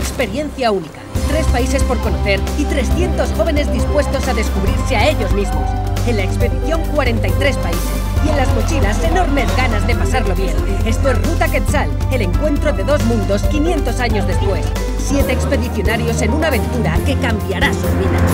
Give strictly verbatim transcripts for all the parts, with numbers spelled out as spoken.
experiencia única, tres países por conocer y trescientos jóvenes dispuestos a descubrirse a ellos mismos. En la expedición cuarenta y tres países y en las mochilas enormes ganas de pasarlo bien. Esto es Ruta Quetzal, el encuentro de dos mundos quinientos años después. Siete expedicionarios en una aventura que cambiará sus vidas.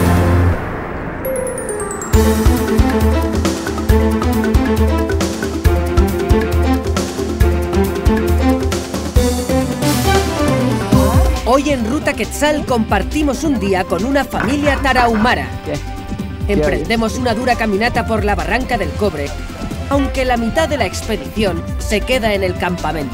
Hoy en Ruta Quetzal compartimos un día con una familia tarahumara. Emprendemos una dura caminata por la Barranca del Cobre, aunque la mitad de la expedición se queda en el campamento.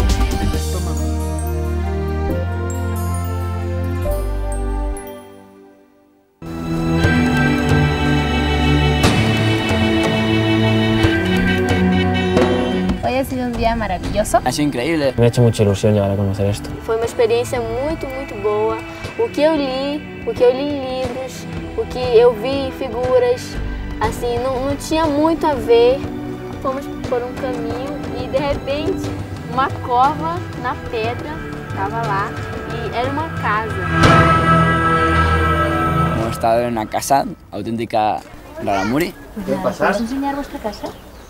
Ha sido un día maravilloso. Ha sido increíble. Me ha hecho mucha ilusión llegar a conocer esto. Foi uma experiência muito, muito boa. O que eu li, o que eu li em livros, o que eu vi em figuras, assim, não, não tinha muito a ver. Fomos por um caminho e de repente uma cova na pedra estava lá e era uma casa. Hemos estado en una casa auténtica rarámuri. ¿Puedes enseñar vuestra casa?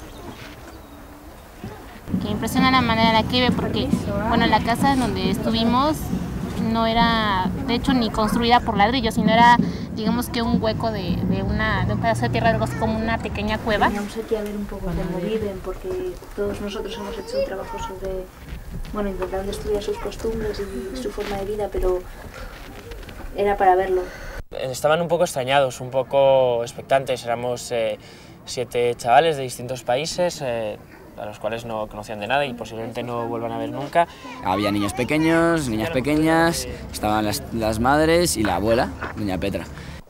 Que impresiona la manera en la que vive, porque bueno, la casa en donde estuvimos no era, de hecho, ni construida por ladrillos, sino era, digamos que un hueco de, de, una, de un pedazo de tierra, algo así como una pequeña cueva. Vamos aquí a ver un poco cómo viven, porque todos nosotros hemos hecho un trabajo sobre, bueno, intentando estudiar sus costumbres y su forma de vida, pero era para verlo. Estaban un poco extrañados, un poco expectantes. Éramos eh, siete chavales de distintos países, eh, a los cuales no conocían de nada y posiblemente no vuelvan a ver nunca. Había niños pequeños, niñas pequeñas, estaban las, las madres y la abuela, doña Petra.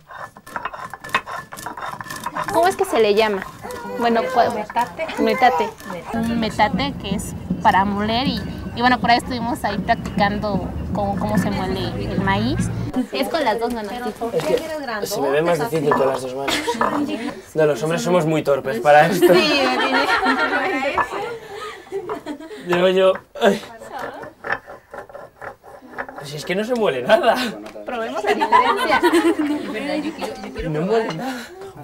¿Cómo es que se le llama? Bueno, Metate. metate. Un metate que es para moler y, y bueno, por ahí estuvimos ahí practicando cómo, cómo se muele el maíz. Es con las dos manos. Es que se me ve más difícil con las dos manos. No, los hombres somos muy torpes para esto. Sí, Digo yo... Ay. Si es que no se muele nada. probemos la diferencia. Es verdad, yo quiero, yo quiero No muele nada.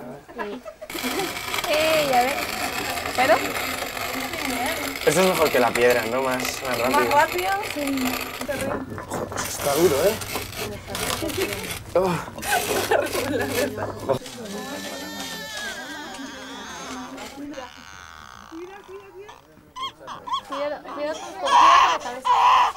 Ey, a ver. ¿Pero? Esto es mejor que la piedra, ¿no? Más, más rápido. más rápido. Sí. Joder, pues está duro, ¿eh? Oh. Cuidado, cuidado con la cabeza.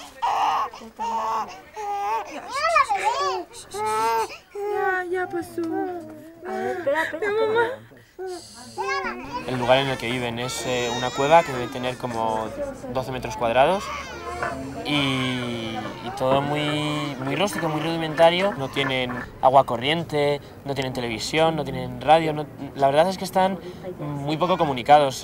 Ya, ya pasó. A ver, espera, espera. Mamá. El lugar en el que viven es eh, una cueva que debe tener como doce metros cuadrados y, y todo muy, muy rústico, muy rudimentario. No tienen agua corriente, no tienen televisión, no tienen radio. No, la verdad es que están muy poco comunicados.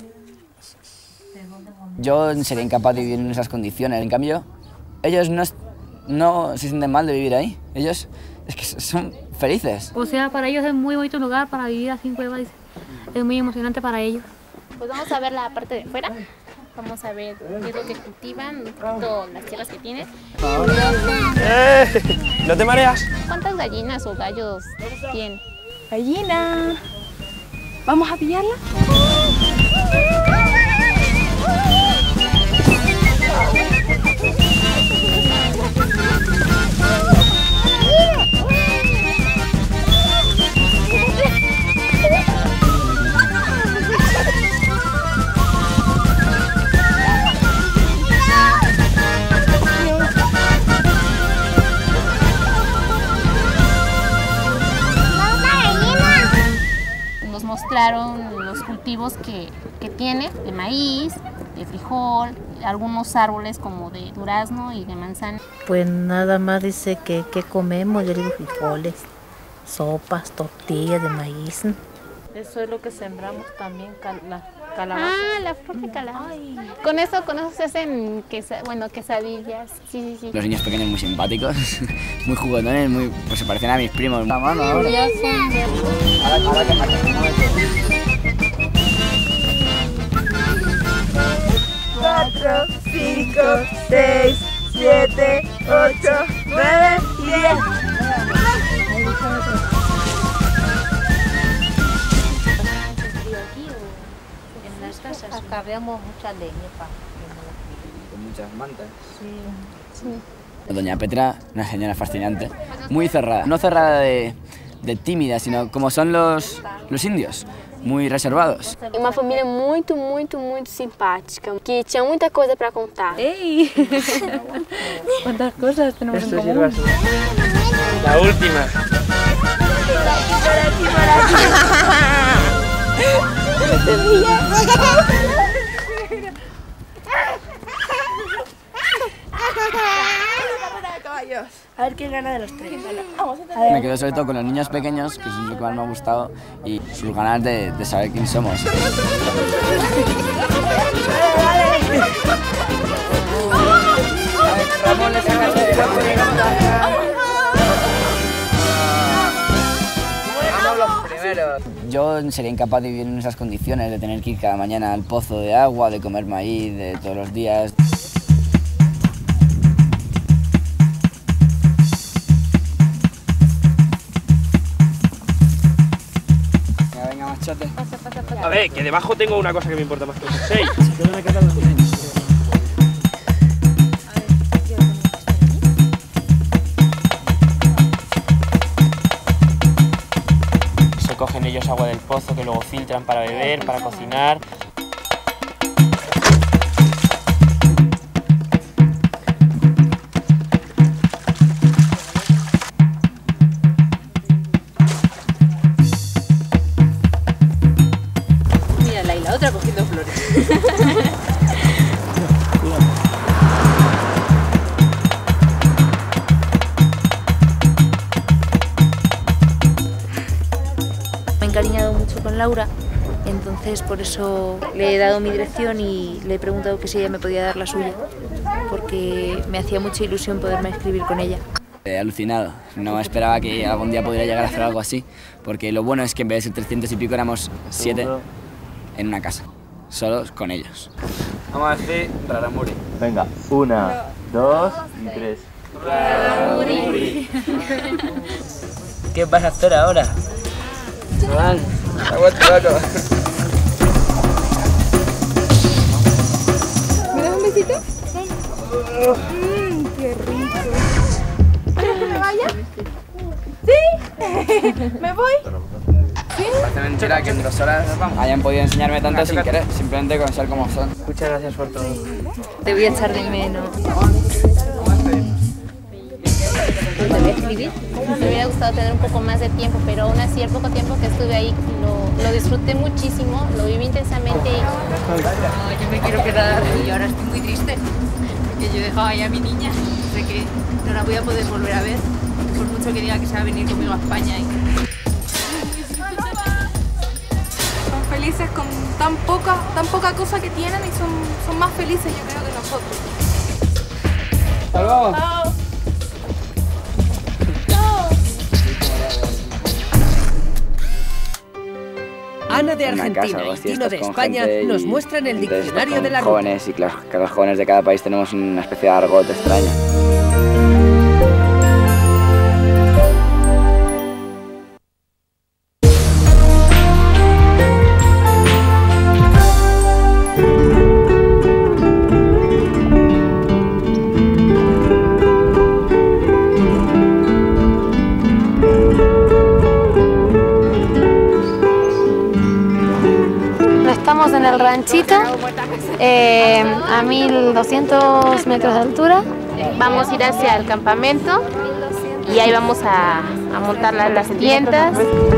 Yo sería incapaz de vivir en esas condiciones. En cambio, ellos no, no se sienten mal de vivir ahí. Ellos es que son felices. O sea, para ellos es muy bonito lugar para vivir así en cuevas. Es muy emocionante para ellos. Pues vamos a ver la parte de fuera. Vamos a ver qué es lo que cultivan, un poquito las tierras que tienen. ¡Eh! ¿No te mareas? ¿Cuántas gallinas o gallos tienen? Gallina. ¿Vamos a pillarla? Nos mostraron los cultivos que, que tiene, de maíz, de frijol, algunos árboles como de durazno y de manzana. Pues nada más dice que, que comemos, yo digo frijoles, sopas, tortillas de maíz. Eso es lo que sembramos también, cal, la calabaza. Ah, la propia calabaza. Con eso, con eso se hacen quesa, bueno, quesadillas. Sí, sí, sí. Los niños pequeños muy simpáticos, muy juguetones, muy, pues se parecen a mis primos. La mano ahora. Ya son de... Ahora, ahora que Cuatro, cinco, seis, siete, ocho, nueve y diez. En las casas acá vemos mucha leña, pa. Con muchas mantas. Sí. Sí. Doña Petra, una señora fascinante, muy cerrada. No cerrada de, de tímida, sino como son los, los indios, muy reservados. E uma família muito, muito, muito simpática, que tinha muita coisa para contar. ¡Ey! ¿Cuántas cosas tenemos en común? La última. A ver quién gana de los tres. Me quedo sobre todo con los niños pequeños, que es lo que más me ha gustado, y sus ganas de, de saber quién somos. Yo sería incapaz de vivir en esas condiciones, de tener que ir cada mañana al pozo de agua, de comer maíz, de todos los días. Venga, machote. A ver, que debajo tengo una cosa que me importa más que los seis. Se cogen ellos agua del pozo que luego filtran para beber, para cocinar. Otra cogiendo flores. Me he encariñado mucho con Laura, entonces por eso le he dado mi dirección y le he preguntado que si ella me podía dar la suya, porque me hacía mucha ilusión poderme escribir con ella. He alucinado, no esperaba que algún día pudiera llegar a hacer algo así, porque lo bueno es que en vez de ser trescientos y pico éramos siete en una casa, solos con ellos. Vamos a decir Raramuri. Venga, una, dos y tres. Raramuri. ¿Qué vas a hacer ahora? Chaval, aguanta loco. ¿Me das un besito? Mmm, qué rico. ¿Quieres que me vaya? ¿Sí? ¿Me voy? ¿Sí? Parece mentira que en dos horas hayan podido enseñarme tanto sin querer, simplemente con ser como son. Muchas gracias por todo. Te voy a echar de menos. ¿Te voy a escribir? Me hubiera gustado tener un poco más de tiempo, pero aún así el poco tiempo que estuve ahí lo, lo disfruté muchísimo, lo viví intensamente. Y... No, yo me quiero quedar y ahora estoy muy triste, porque yo he dejado ahí a mi niña, sé que no la voy a poder volver a ver, por mucho que diga que se va a venir conmigo a España. Y... Son felices con tan poca, tan poca cosa que tienen y son, son más felices yo creo que nosotros. ¡Hasta luego! Chao. Ana de Argentina y Tino de España nos muestran el diccionario de la ruta. Jóvenes y claro, que los jóvenes de cada país tenemos una especie de argot extraño. Estamos en el ranchito, eh, a mil doscientos metros de altura. Vamos a ir hacia el campamento y ahí vamos a, a montar las, las tiendas.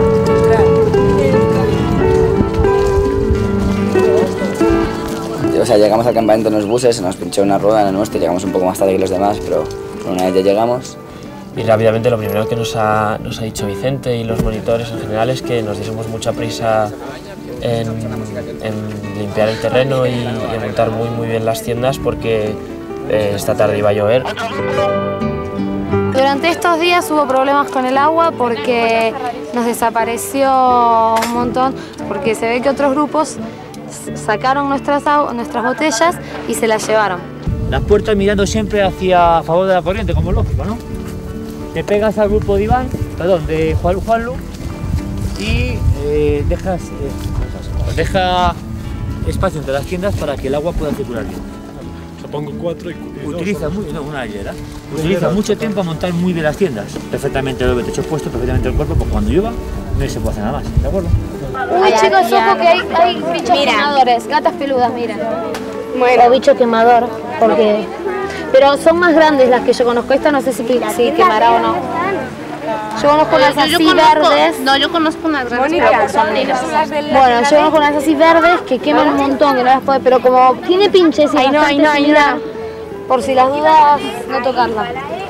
O sea, llegamos al campamento en los buses, se nos pinchó una rueda en el nuestro, llegamos un poco más tarde que los demás, pero una vez ya llegamos. Y rápidamente lo primero que nos ha, nos ha dicho Vicente y los monitores en general es que nos diésemos mucha prisa en, en limpiar el terreno y, y en montar muy muy bien las tiendas porque eh, esta tarde iba a llover. Durante estos días hubo problemas con el agua porque nos desapareció un montón, porque se ve que otros grupos sacaron nuestras, nuestras botellas y se las llevaron. las puertas mirando siempre hacia a favor de la corriente, como es lógico, ¿no? Te pegas al grupo de Iván, perdón, de Juan Juanlu y eh, dejas, eh, deja espacio entre las tiendas para que el agua pueda circular bien. O sea, pongo cuatro y, y Utiliza dos, muy, no, una hielera. Utiliza mucho tiempo a montar muy bien las tiendas. Perfectamente el techo puesto, perfectamente el cuerpo, porque cuando llueva no se puede hacer nada más, ¿de acuerdo? Uy, chicos, ojo que hay, hay bichos Mira. quemadores, gatas peludas, mira. O bicho quemador, porque... Pero son más grandes las que yo conozco. Esta no sé si, si quemará o no. Yo conozco unas Yo- yo así conozco- verdes. No, yo conozco unas grandes, Mónica, pero que son negras. Bueno, yo conozco unas así verdes que queman un montón, que no las puede, pero como tiene pinches y Ay, no, ay, no, ay, bastante no. fibra, por si las dudas, no tocarla.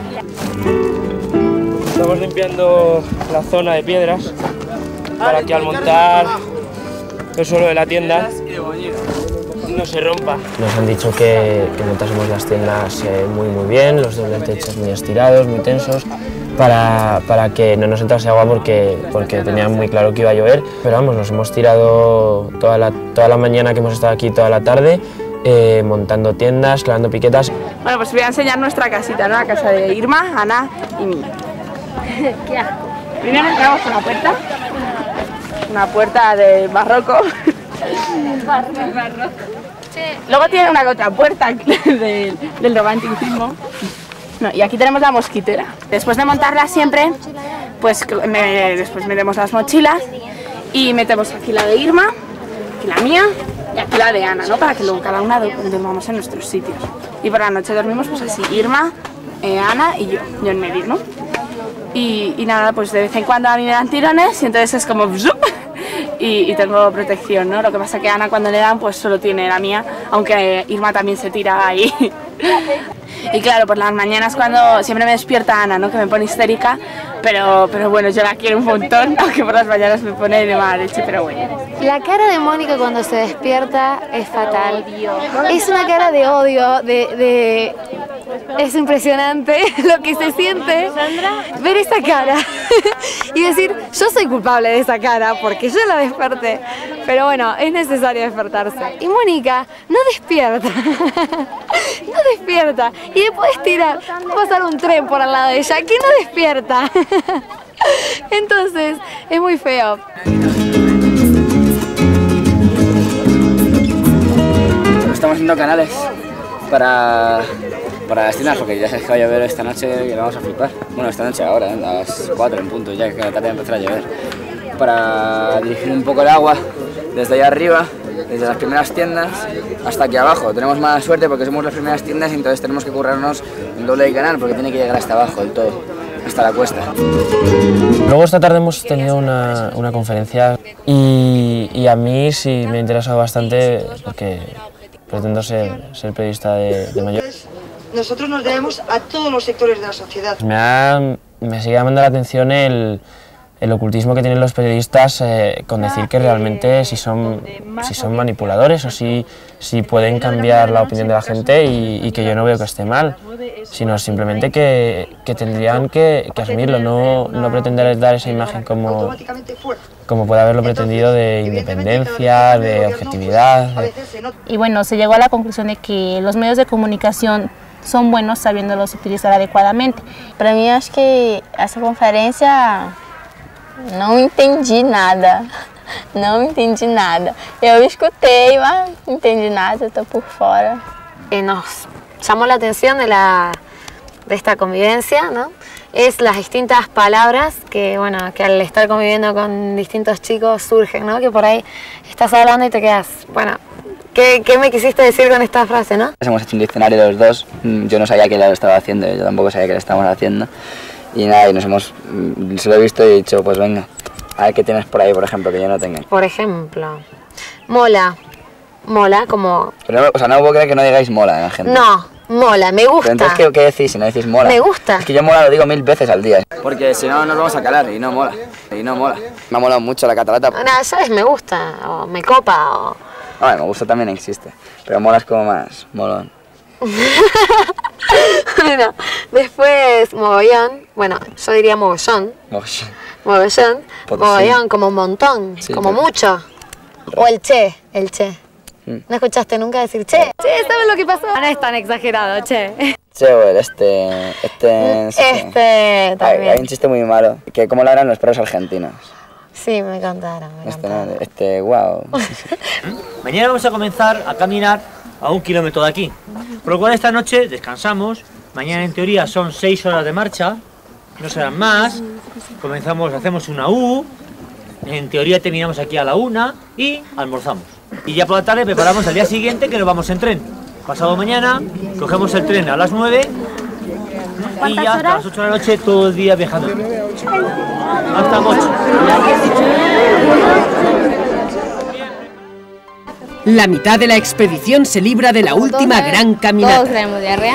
Estamos limpiando la zona de piedras para que al montar el suelo de la tienda no se rompa. Nos han dicho que, que montásemos las tiendas eh, muy muy bien, los dobles techos muy estirados, muy tensos, para, para que no nos entrase agua porque, porque tenían muy claro que iba a llover. Pero vamos, nos hemos tirado toda la, toda la mañana que hemos estado aquí, toda la tarde, eh, montando tiendas, clavando piquetas. Bueno, pues os voy a enseñar nuestra casita, ¿no? La casa de Irma, Ana y mía. Qué asco. Primero entramos por la puerta, una puerta de barroco. Luego tiene una otra puerta del, del romanticismo. No, y aquí tenemos la mosquitera. Después de montarla siempre, pues me- después metemos las mochilas y metemos aquí la de Irma, aquí la mía y aquí la de Ana, ¿no? Para que luego cada una du- durmamos en nuestros sitios. Y por la noche dormimos pues así, Irma, eh, Ana y yo, yo en medio, ¿no? Y, y nada, pues de vez en cuando a mí me dan tirones y entonces es como ¡zup! y, y tengo protección, ¿no? Lo que pasa que a Ana cuando le dan pues solo tiene la mía, aunque Irma también se tira ahí. Y claro, por las mañanas cuando siempre me despierta Ana, ¿no? Que me pone histérica, pero, pero bueno, yo la quiero un montón, aunque por las mañanas me pone de mala leche, pero bueno. La cara de Mónica cuando se despierta es fatal. Es una cara de odio, de... de... Es impresionante lo que se siente ver esa cara y decir, yo soy culpable de esa cara porque yo la desperté. Pero bueno, es necesario despertarse. Y Mónica no despierta, no despierta. Y después tirar, va a pasar un tren por al lado de ella que no despierta. Entonces, es muy feo. Estamos haciendo canales para, para destinar, porque ya sabes que va a llover esta noche y vamos a flipar. Bueno, esta noche ahora, ¿eh? A las cuatro en punto, ya que la tarde va a empezar a llover. Para dirigir un poco el agua desde allá arriba, desde las primeras tiendas hasta aquí abajo. Tenemos mala suerte porque somos las primeras tiendas y entonces tenemos que currarnos el doble del canal porque tiene que llegar hasta abajo del todo, hasta la cuesta. Luego esta tarde hemos tenido una, una conferencia y, y a mí sí me ha interesado bastante porque pretendo ser, ser periodista de, de mayor. Nosotros nos debemos a todos los sectores de la sociedad. Me, ha, me sigue llamando la atención el, el ocultismo que tienen los periodistas eh, con decir que realmente si son, si son manipuladores o si, si pueden cambiar la opinión de la gente y, y que yo no veo que esté mal, sino simplemente que, que tendrían que, que asumirlo, no, no pretender dar esa imagen como, como puede haberlo pretendido de independencia, de objetividad. De... Y bueno, se llegó a la conclusión de que los medios de comunicación son buenos sabiéndolos utilizar adecuadamente. Para mim, acho que essa conferência não entendi nada. Não entendi nada. Eu escutei, mas não entendi nada, estou por fora. Eh, nos llamó la atención de, la, de esta convivencia, ¿no? Es las distintas palabras que, bueno, que al estar conviviendo con distintos chicos surgen, ¿no? Que por ahí estás hablando y te quedas, bueno, ¿qué, qué me quisiste decir con esta frase, no? Hemos hecho un diccionario los dos, yo no sabía que lo estaba haciendo, yo tampoco sabía que lo estábamos haciendo. Y nada, y nos hemos, se lo he visto y he dicho, pues venga, a ver qué tienes por ahí, por ejemplo, que yo no tenga. Por ejemplo, mola, mola como... Pero, o sea, no puedo creer que no digáis mola a la gente. No, mola, me gusta. Pero entonces, ¿qué, ¿qué decís si no decís mola? Me gusta. Es que yo mola lo digo mil veces al día. Porque si no, nos vamos a calar y no mola. Y no mola. Me ha molado mucho la catarata. Nada, ¿sabes? Me gusta, o me copa, o... Bueno, me gusta también existe, pero mola es como más molón. Bueno, después mogollón, bueno, yo diría mogollón. Mogollón. Mogollón, Por mogollón, sí. como un montón, Sí, como pero- mucho. O el che, el che. ¿No escuchaste nunca decir, che, che, ¿sabes lo que pasó? No es tan exagerado, che. Che, güey, este... Este... No sé Este qué. también. Hay, hay un chiste muy malo, que cómo lo harán los perros argentinos. Sí, me contaron, me Este, contaron. no, este, wow. Mañana vamos a comenzar a caminar a un kilómetro de aquí, por lo cual esta noche descansamos. Mañana en teoría son seis horas de marcha, no serán más. Comenzamos, hacemos una U, en teoría terminamos aquí a la una y almorzamos. Y ya por la tarde preparamos el día siguiente, que nos vamos en tren. Pasado mañana cogemos el tren a las nueve y ya hasta las ocho de la noche todo el día viajando. Hasta ocho. La mitad de la expedición se libra de la última gran caminata. Todos traemos diarrea.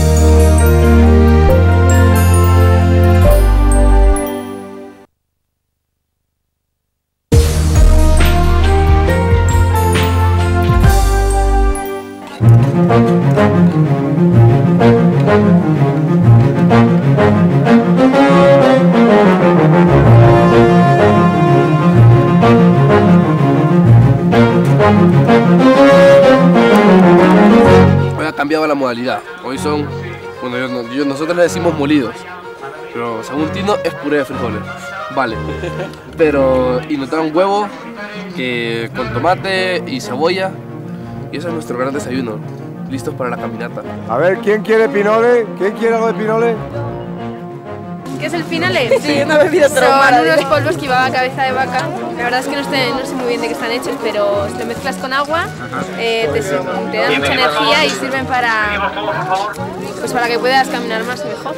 Hoy ha cambiado la modalidad. Hoy son, bueno, yo, yo- nosotros le decimos molidos, pero según Tino es puré de frijoles. Vale, pero y nos dan huevo que con tomate y cebolla, y ese es nuestro gran desayuno. Listos para la caminata. A ver, ¿quién quiere pinole? ¿Quién quiere algo de pinole? ¿Qué es el finale? Sí, una bebida Son traumada, unos digo. polvos que llevaba cabeza de vaca. La verdad es que no, sé, no sé muy bien de qué están hechos, pero si lo mezclas con agua, eh, te, te dan mucha energía y sirven para, pues para que puedas caminar más y mejor.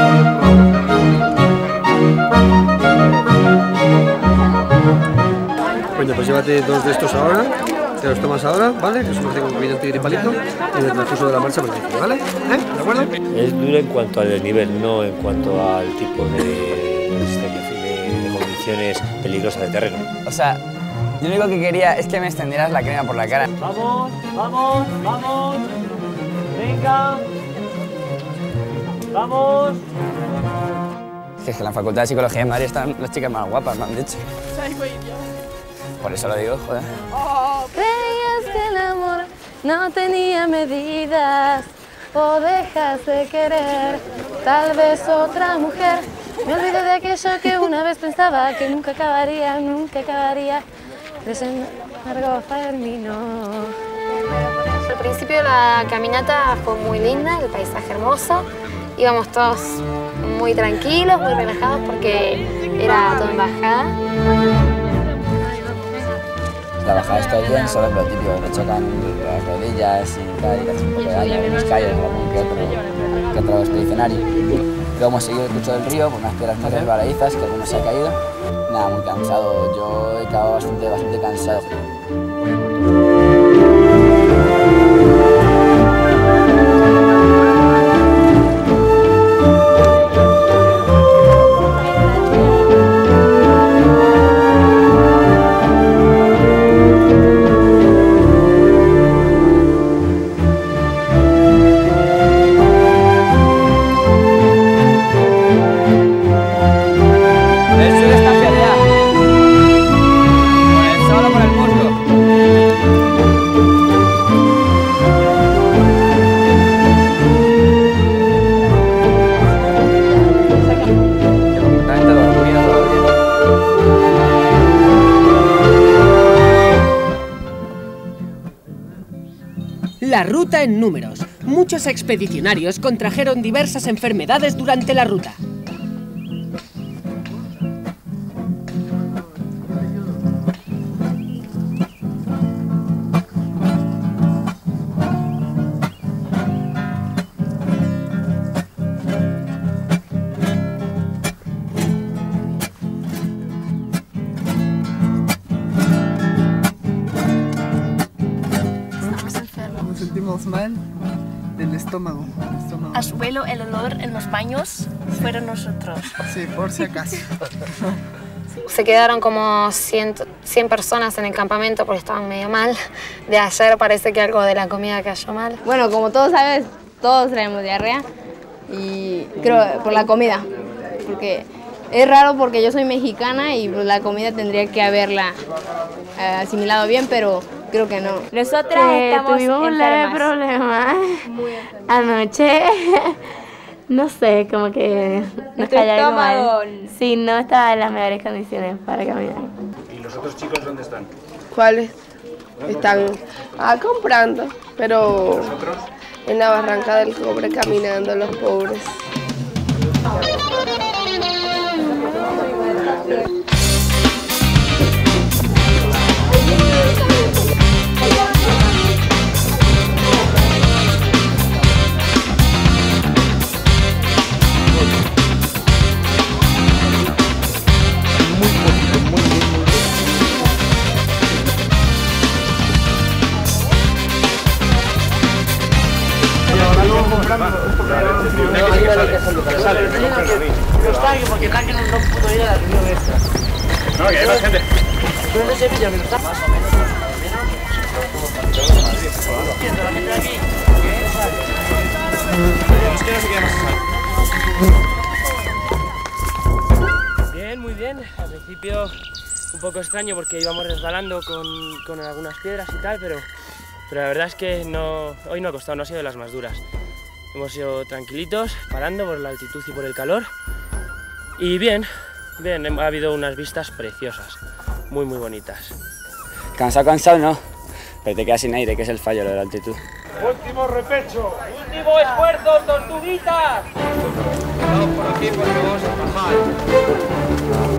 Bueno, pues llévate dos de estos ahora, te los tomas ahora, ¿vale? Que son un pequeño antigripalito y en el transcurso de la marcha beneficio, ¿vale? ¿Eh? ¿De acuerdo? Es duro en cuanto al nivel, no en cuanto al tipo de, de, de, de condiciones peligrosas de terreno. O sea, yo lo único que quería es que me extendieras la crema por la cara. Vamos, vamos, vamos. Venga. Vamos. Es que es que en la Facultad de Psicología de Madrid están las chicas más guapas, me han dicho. Por eso lo digo, joder. Creías que el amor no tenía medidas, o dejas de querer, tal vez otra mujer. Me olvidé de aquello que una vez pensaba que nunca acabaría, nunca acabaría, pero sin embargo terminó. Al principio la caminata fue muy linda, el paisaje hermoso. Íbamos todos muy tranquilos, muy relajados porque era todo en bajada. La bajada está bien, solo es lo típico, que chocan las rodillas y tal, y te hace un poco de daño, algunos callos, algún que otro, que otro expedicionario. Luego hemos seguido el curso del río por unas piedras muy resbaladizas, que algunos se ha caído. Nada, muy cansado, yo he acabado bastante, bastante cansado. La ruta en números. Muchos expedicionarios contrajeron diversas enfermedades durante la ruta. Nos sentimos mal del estómago. el estómago. A su vuelo el olor en los baños fueron nosotros. Sí, por si acaso. Se quedaron como cien, cien personas en el campamento porque estaban medio mal. De ayer parece que algo de la comida cayó mal. Bueno, como todos sabes, todos traemos diarrea y creo por la comida, porque es raro porque yo soy mexicana y pues, la comida tendría que haberla eh, asimilado bien, pero creo que no. Nosotras Eh, estamos tuvimos un enfermas. leve problema Muy anoche. No sé, como que nos Nuestro cayó algo estómago. mal. Sí, no estaba en las mejores condiciones para caminar. ¿Y los otros chicos dónde están? ¿Cuáles? Están ah, comprando, pero ¿Nosotros? en la barranca del cobre caminando los pobres. Porque Jaque no pudo ir a la reunión esta. No, que hay más gente. ¿Tú eres de Sevilla, menos está? Más o menos, más o menos. Es que no se queda más. Bien, muy bien. Al principio un poco extraño porque íbamos resbalando con, con algunas piedras y tal, pero, pero la verdad es que no, hoy no ha costado, no ha sido de las más duras. Hemos ido tranquilitos, parando por la altitud y por el calor. Y bien, bien, ha habido unas vistas preciosas, muy muy bonitas. Cansado, cansado no, pero te quedas sin aire, que es el fallo de la altitud. Último repecho. Último esfuerzo, tortuguitas. Vamos por aquí porque vamos a bajar.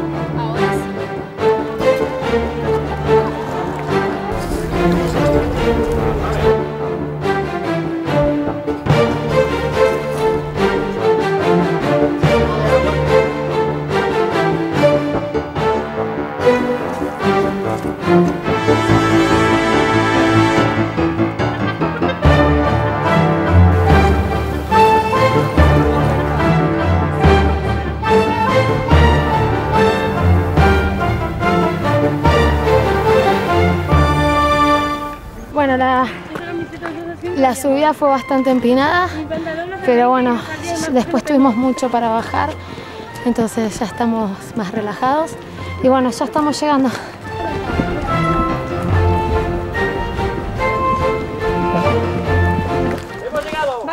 Bueno, la, la subida fue bastante empinada, pero bueno, después tuvimos mucho para bajar, entonces ya estamos más relajados y bueno, ya estamos llegando. ¡Hemos llegado!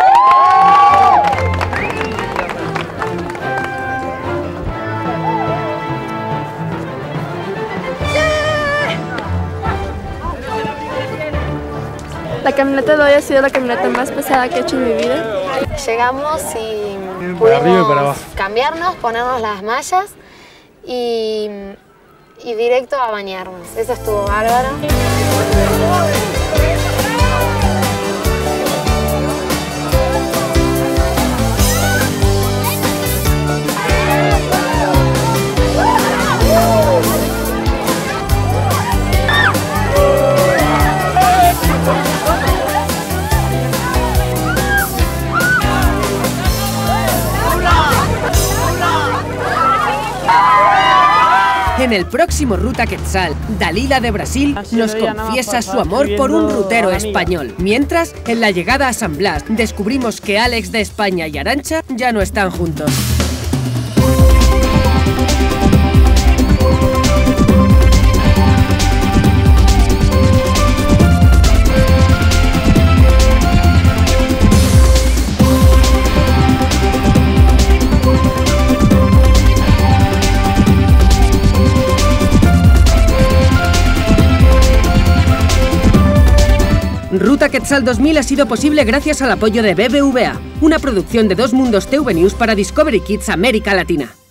La caminata de hoy ha sido la caminata más pesada que he hecho en mi vida. Llegamos y Para arriba y para pudimos abajo. cambiarnos, ponernos las mallas y, y directo a bañarnos. Eso estuvo bárbaro. En el próximo Ruta Quetzal, Dalila de Brasil nos confiesa su amor por un rutero español. Mientras, en la llegada a San Blas, descubrimos que Alex de España y Arantxa ya no están juntos. Ruta Quetzal dos mil ha sido posible gracias al apoyo de B B V A, una producción de Dos Mundos T V News para Discovery Kids América Latina.